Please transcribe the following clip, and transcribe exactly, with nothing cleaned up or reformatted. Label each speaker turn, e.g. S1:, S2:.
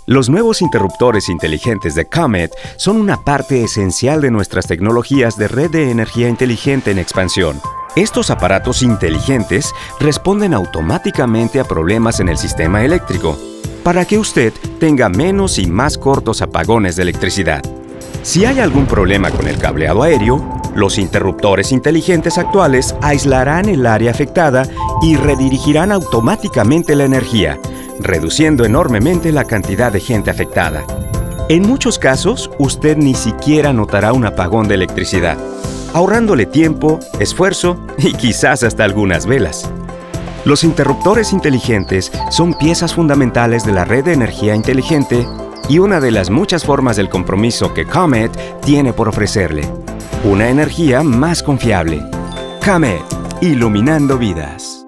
S1: Los nuevos interruptores inteligentes de Comet son una parte esencial de nuestras tecnologías de red de energía inteligente en expansión. Estos aparatos inteligentes responden automáticamente a problemas en el sistema eléctrico, para que usted tenga menos y más cortos apagones de electricidad. Si hay algún problema con el cableado aéreo, los interruptores inteligentes actuales aislarán el área afectada y redirigirán automáticamente la energía, reduciendo enormemente la cantidad de gente afectada. En muchos casos, usted ni siquiera notará un apagón de electricidad, ahorrándole tiempo, esfuerzo y quizás hasta algunas velas. Los interruptores inteligentes son piezas fundamentales de la red de energía inteligente y una de las muchas formas del compromiso que Comet tiene por ofrecerle. Una energía más confiable. Comet, iluminando vidas.